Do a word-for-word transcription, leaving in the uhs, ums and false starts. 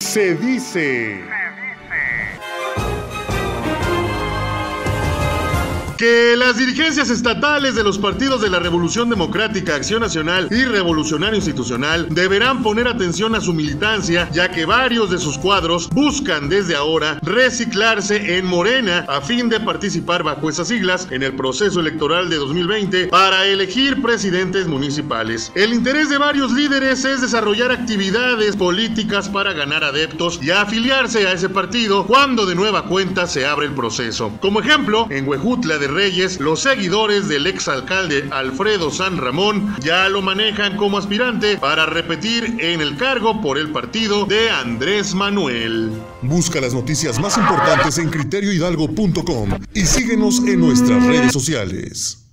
Se dice que las dirigencias estatales de los partidos de la Revolución Democrática, Acción Nacional y Revolucionario Institucional deberán poner atención a su militancia, ya que varios de sus cuadros buscan desde ahora reciclarse en Morena a fin de participar bajo esas siglas en el proceso electoral de dos mil veinte para elegir presidentes municipales. El interés de varios líderes es desarrollar actividades políticas para ganar adeptos y afiliarse a ese partido cuando de nueva cuenta se abre el proceso. Como ejemplo, en Huejutla de Reyes, los seguidores del exalcalde Alfredo San Ramón ya lo manejan como aspirante para repetir en el cargo por el partido de Andrés Manuel. Busca las noticias más importantes en criterio hidalgo punto com y síguenos en nuestras redes sociales.